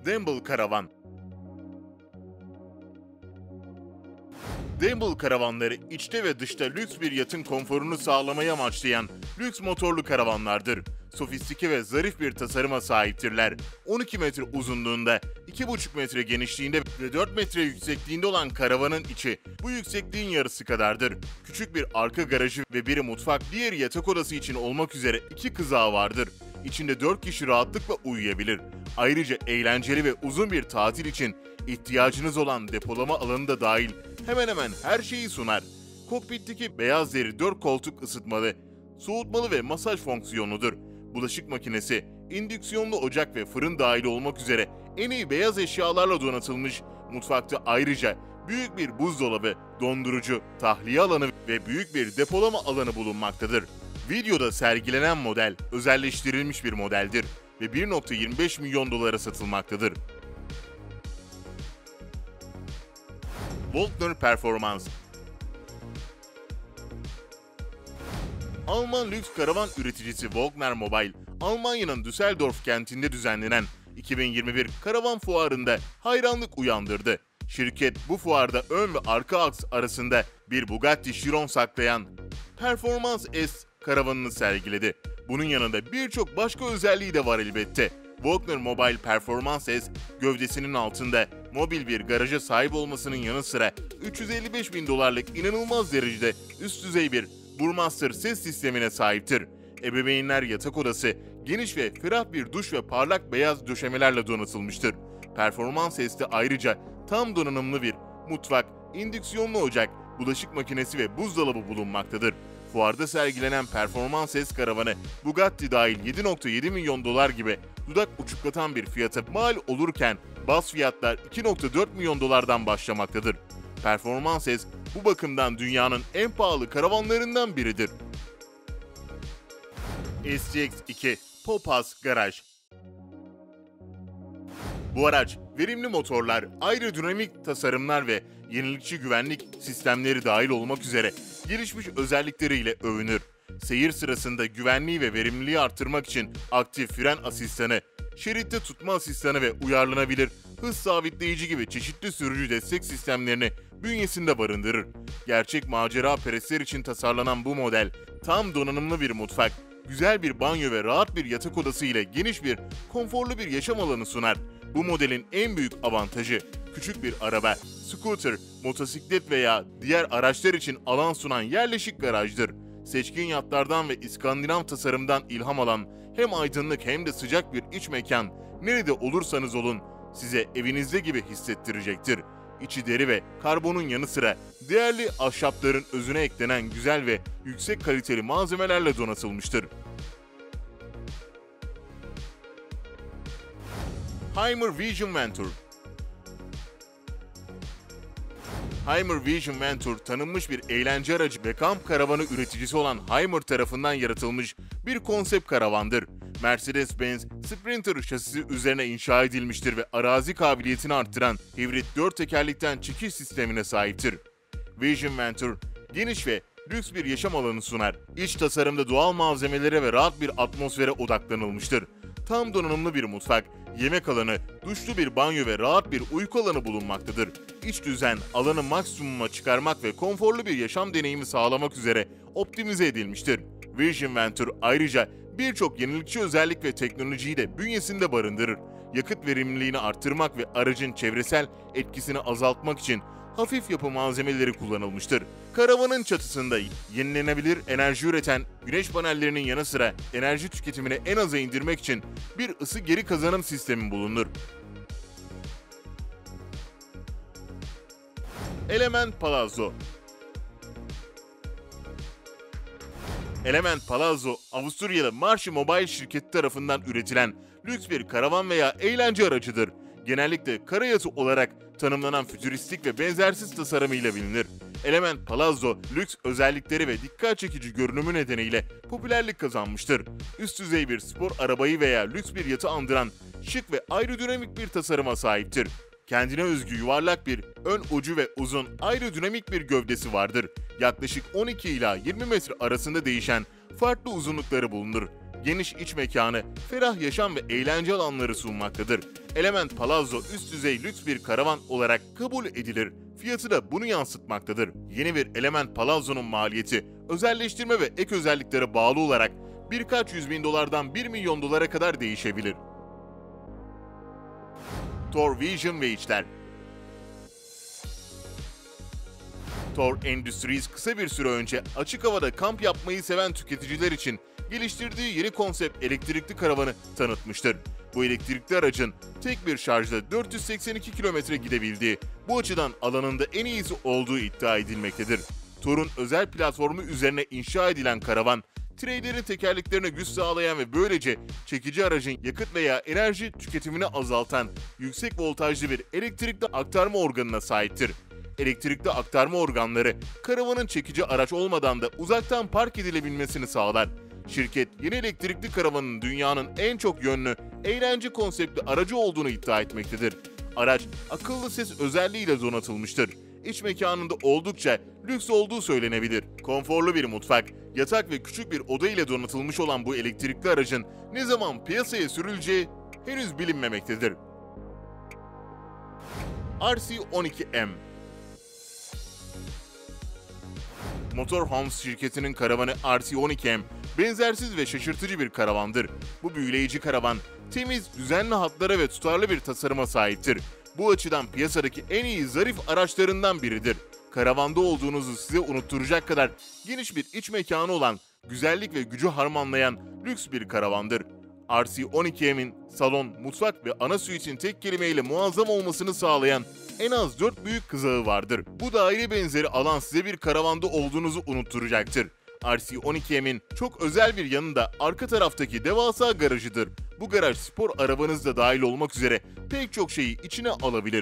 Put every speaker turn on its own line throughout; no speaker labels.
Demble Karavan. Demble karavanları içte ve dışta lüks bir yatın konforunu sağlamayı amaçlayan lüks motorlu karavanlardır. Sofistike ve zarif bir tasarıma sahiptirler. 12 metre uzunluğunda, 2,5 metre genişliğinde ve 4 metre yüksekliğinde olan karavanın içi bu yüksekliğin yarısı kadardır. Küçük bir arka garajı ve biri mutfak, diğeri yatak odası için olmak üzere 2 kızağı vardır. İçinde 4 kişi rahatlıkla uyuyabilir. Ayrıca eğlenceli ve uzun bir tatil için ihtiyacınız olan depolama alanı da dahil hemen hemen her şeyi sunar. Kokpitteki beyaz deri 4 koltuk ısıtmalı, soğutmalı ve masaj fonksiyonudur. Bulaşık makinesi, indüksiyonlu ocak ve fırın dahil olmak üzere en iyi beyaz eşyalarla donatılmış, mutfakta ayrıca büyük bir buzdolabı, dondurucu, tahliye alanı ve büyük bir depolama alanı bulunmaktadır. Videoda sergilenen model özelleştirilmiş bir modeldir ve 1,25 milyon dolara satılmaktadır. Volkner Performans. Alman lüks karavan üreticisi Volkner Mobil, Almanya'nın Düsseldorf kentinde düzenlenen 2021 karavan fuarında hayranlık uyandırdı. Şirket bu fuarda ön ve arka aks arasında bir Bugatti Chiron saklayan Performans S karavanını sergiledi. Bunun yanında birçok başka özelliği de var elbette. Volkner Mobil Performans S, gövdesinin altında mobil bir garaja sahip olmasının yanı sıra 355 bin dolarlık inanılmaz derecede üst düzey bir Burmester ses sistemine sahiptir. Ebeveynler yatak odası, geniş ve ferah bir duş ve parlak beyaz döşemelerle donatılmıştır. Performans S'te ayrıca tam donanımlı bir mutfak, indüksiyonlu ocak, bulaşık makinesi ve buzdolabı bulunmaktadır. Fuarda sergilenen Performans S karavanı Bugatti dahil 7,7 milyon dolar gibi dudak uçuklatan bir fiyata mal olurken baz fiyatlar 2,4 milyon dolardan başlamaktadır. Performans S bu bakımdan dünyanın en pahalı karavanlarından biridir. STX2 Popaz Garaj. Bu araç verimli motorlar, aerodinamik tasarımlar ve yenilikçi güvenlik sistemleri dahil olmak üzere gelişmiş özellikleriyle övünür. Seyir sırasında güvenliği ve verimliliği artırmak için aktif fren asistanı, şeritte tutma asistanı ve uyarlanabilir hız sabitleyici gibi çeşitli sürücü destek sistemlerini bünyesinde barındırır. Gerçek macera perestler için tasarlanan bu model, tam donanımlı bir mutfak, güzel bir banyo ve rahat bir yatak odası ile geniş bir, konforlu bir yaşam alanı sunar. Bu modelin en büyük avantajı, küçük bir araba, scooter, motosiklet veya diğer araçlar için alan sunan yerleşik garajdır. Seçkin yatlardan ve İskandinav tasarımdan ilham alan hem aydınlık hem de sıcak bir iç mekan, nerede olursanız olun size evinizde gibi hissettirecektir. İçi deri ve karbonun yanı sıra değerli ahşapların özüne eklenen güzel ve yüksek kaliteli malzemelerle donatılmıştır. Hymer Vision Venture. Hymer Vision Venture, tanınmış bir eğlence aracı ve kamp karavanı üreticisi olan Hymer tarafından yaratılmış bir konsept karavandır. Mercedes-Benz Sprinter şasisi üzerine inşa edilmiştir ve arazi kabiliyetini arttıran hibrit 4 tekerlekten çekiş sistemine sahiptir. Vision Venture, geniş ve lüks bir yaşam alanı sunar. İç tasarımda doğal malzemelere ve rahat bir atmosfere odaklanılmıştır. Tam donanımlı bir mutfak, yemek alanı, duşlu bir banyo ve rahat bir uyku alanı bulunmaktadır. İç düzen, alanı maksimuma çıkarmak ve konforlu bir yaşam deneyimi sağlamak üzere optimize edilmiştir. Vision Venture ayrıca birçok yenilikçi özellik ve teknolojiyi de bünyesinde barındırır. Yakıt verimliliğini arttırmak ve aracın çevresel etkisini azaltmak için hafif yapı malzemeleri kullanılmıştır. Karavanın çatısında yenilenebilir enerji üreten güneş panellerinin yanı sıra enerji tüketimini en aza indirmek için bir ısı geri kazanım sistemi bulunur. Element Palazzo. Element Palazzo, Avusturyalı Marshi Mobile şirketi tarafından üretilen lüks bir karavan veya eğlence aracıdır. Genellikle karayatı olarak tanımlanan fütüristik ve benzersiz tasarımıyla bilinir. Element Palazzo, lüks özellikleri ve dikkat çekici görünümü nedeniyle popülerlik kazanmıştır. Üst düzey bir spor arabayı veya lüks bir yatı andıran şık ve aerodinamik bir tasarıma sahiptir. Kendine özgü yuvarlak bir ön ucu ve uzun aerodinamik bir gövdesi vardır. Yaklaşık 12 ila 20 metre arasında değişen farklı uzunlukları bulunur. geniş iç mekanı, ferah yaşam ve eğlence alanları sunmaktadır. Element Palazzo üst düzey lüks bir karavan olarak kabul edilir. Fiyatı da bunu yansıtmaktadır. Yeni bir Element Palazzo'nun maliyeti, özelleştirme ve ek özelliklere bağlı olarak birkaç yüz bin dolardan 1 milyon dolara kadar değişebilir. Thor Vision ve içler. Thor Industries kısa bir süre önce açık havada kamp yapmayı seven tüketiciler için geliştirdiği yeni konsept elektrikli karavanı tanıtmıştır. Bu elektrikli aracın tek bir şarjda 482 kilometre gidebildiği, bu açıdan alanında en iyisi olduğu iddia edilmektedir. Thor'un özel platformu üzerine inşa edilen karavan, treylerin tekerleklerine güç sağlayan ve böylece çekici aracın yakıt veya enerji tüketimini azaltan yüksek voltajlı bir elektrikli aktarma organına sahiptir. Elektrikli aktarma organları, karavanın çekici araç olmadan da uzaktan park edilebilmesini sağlar. Şirket, yeni elektrikli karavanın dünyanın en çok yönlü, eğlence konseptli aracı olduğunu iddia etmektedir. Araç, akıllı ses özelliğiyle donatılmıştır. İç mekanında oldukça lüks olduğu söylenebilir. Konforlu bir mutfak, yatak ve küçük bir oda ile donatılmış olan bu elektrikli aracın ne zaman piyasaya sürüleceği henüz bilinmemektedir. RC12M Motorhomes şirketinin karavanı RC12M, benzersiz ve şaşırtıcı bir karavandır. Bu büyüleyici karavan, temiz, düzenli hatlara ve tutarlı bir tasarıma sahiptir. Bu açıdan piyasadaki en iyi zarif araçlarından biridir. Karavanda olduğunuzu size unutturacak kadar geniş bir iç mekanı olan, güzellik ve gücü harmanlayan lüks bir karavandır. RC12M'in salon, mutfak ve ana suite'in tek kelimeyle muazzam olmasını sağlayan en az 4 büyük kızağı vardır. Bu daire benzeri alan size bir karavanda olduğunuzu unutturacaktır. RC12M'in çok özel bir yanı da arka taraftaki devasa garajıdır. Bu garaj spor arabanız da dahil olmak üzere pek çok şeyi içine alabilir.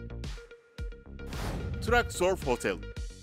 Tracksurf Hotel.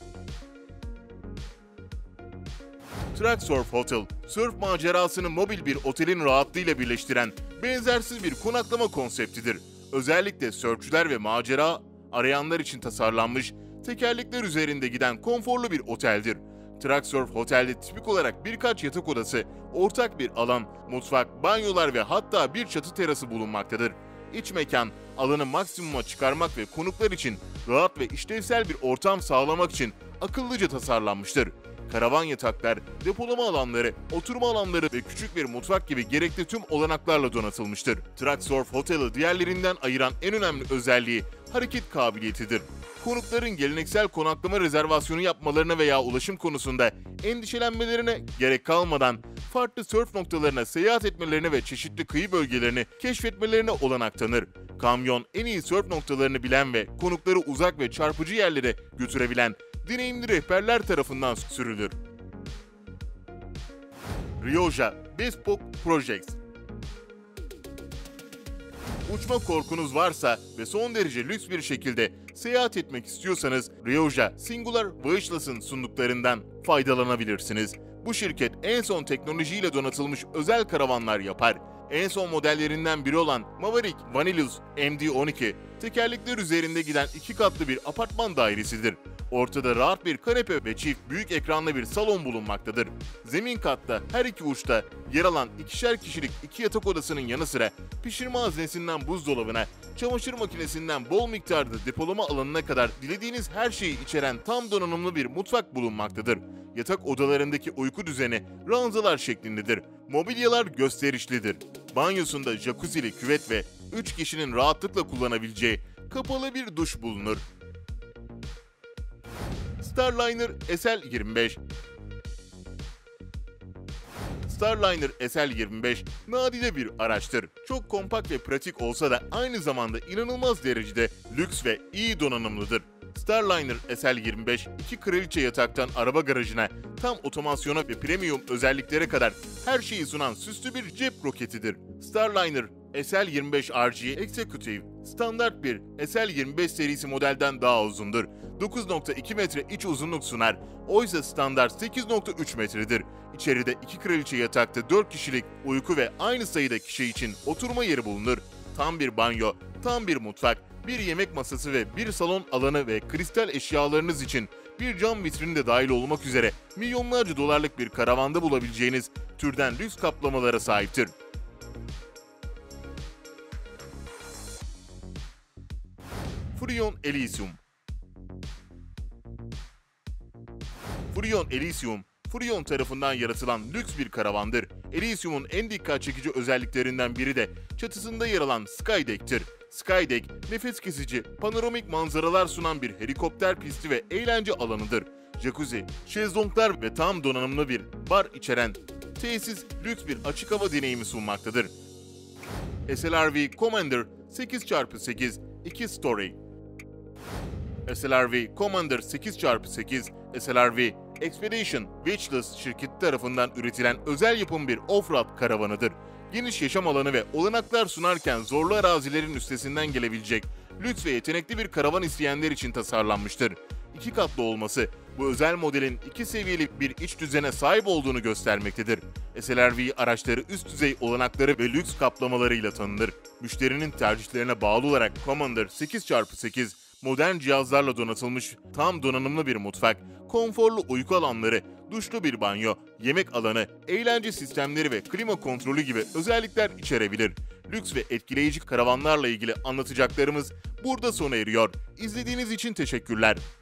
Tracksurf Hotel, sörf macerasını mobil bir otelin rahatlığıyla birleştiren benzersiz bir konaklama konseptidir. Özellikle sörfçüler ve macera arayanlar için tasarlanmış, tekerlekler üzerinde giden konforlu bir oteldir. Tracksurf Hotel'de tipik olarak birkaç yatak odası, ortak bir alan, mutfak, banyolar ve hatta bir çatı terası bulunmaktadır. İç mekan, alanı maksimuma çıkarmak ve konuklar için rahat ve işlevsel bir ortam sağlamak için akıllıca tasarlanmıştır. Karavan yataklar, depolama alanları, oturma alanları ve küçük bir mutfak gibi gerekli tüm olanaklarla donatılmıştır. Tracksurf Hotel'ı diğerlerinden ayıran en önemli özelliği hareket kabiliyetidir. Konukların geleneksel konaklama rezervasyonu yapmalarına veya ulaşım konusunda endişelenmelerine gerek kalmadan farklı sörf noktalarına seyahat etmelerine ve çeşitli kıyı bölgelerini keşfetmelerine olanak tanır. Kamyon, en iyi sörf noktalarını bilen ve konukları uzak ve çarpıcı yerlere götürebilen deneyimli rehberler tarafından sürülür. Rioja Bespoke Projects. Uçma korkunuz varsa ve son derece lüks bir şekilde seyahat etmek istiyorsanız Rioja Singular Vehicles'ın sunduklarından faydalanabilirsiniz. Bu şirket en son teknolojiyle donatılmış özel karavanlar yapar. En son modellerinden biri olan Maverick Vanillus MD12, tekerlekler üzerinde giden 2 katlı bir apartman dairesidir. Ortada rahat bir kanepe ve çift büyük ekranlı bir salon bulunmaktadır. Zemin katta her iki uçta yer alan ikişer kişilik 2 yatak odasının yanı sıra pişirme haznesinden buzdolabına, çamaşır makinesinden bol miktarda depolama alanına kadar dilediğiniz her şeyi içeren tam donanımlı bir mutfak bulunmaktadır. Yatak odalarındaki uyku düzeni ranzalar şeklindedir. Mobilyalar gösterişlidir. Banyosunda jacuzzi'li küvet ve 3 kişinin rahatlıkla kullanabileceği kapalı bir duş bulunur. Starliner SL25. Starliner SL25 nadide bir araçtır. Çok kompakt ve pratik olsa da aynı zamanda inanılmaz derecede lüks ve iyi donanımlıdır. Starliner SL25, 2 kraliçe yataktan araba garajına, tam otomasyona ve premium özelliklere kadar her şeyi sunan süslü bir cep roketidir. Starliner SL25 RG Executive, standart bir SL25 serisi modelden daha uzundur. 9.2 metre iç uzunluk sunar, oysa standart 8.3 metredir. İçeride 2 kraliçe yatakta 4 kişilik uyku ve aynı sayıda kişi için oturma yeri bulunur. tam bir banyo, tam bir mutfak, bir yemek masası ve bir salon alanı ve kristal eşyalarınız için bir cam vitrini de dahil olmak üzere milyonlarca dolarlık bir karavanda bulabileceğiniz türden lüks kaplamalara sahiptir. Freon Elysium. Freon Elysium, Freon tarafından yaratılan lüks bir karavandır. Elysium'un en dikkat çekici özelliklerinden biri de çatısında yer alan Skydeck'tir. Skydeck, nefes kesici, panoramik manzaralar sunan bir helikopter pisti ve eğlence alanıdır. Jacuzzi, şezlonglar ve tam donanımlı bir bar içeren tesis lüks bir açık hava deneyimi sunmaktadır. SLRV Commander 8x8 2 Story. SLRV Commander 8x8 SLRV Expedition Watchless şirketi tarafından üretilen özel yapım bir off-road karavanıdır. Geniş yaşam alanı ve olanaklar sunarken zorlu arazilerin üstesinden gelebilecek lüks ve yetenekli bir karavan isteyenler için tasarlanmıştır. 2 katlı olması bu özel modelin 2 seviyeli bir iç düzene sahip olduğunu göstermektedir. SLRV araçları üst düzey olanakları ve lüks kaplamalarıyla tanınır. Müşterinin tercihlerine bağlı olarak Commander 8x8 modern cihazlarla donatılmış tam donanımlı bir mutfak, konforlu uyku alanları, duşlu bir banyo, yemek alanı, eğlence sistemleri ve klima kontrolü gibi özellikler içerebilir. Lüks ve etkileyici karavanlarla ilgili anlatacaklarımız burada sona eriyor. İzlediğiniz için teşekkürler.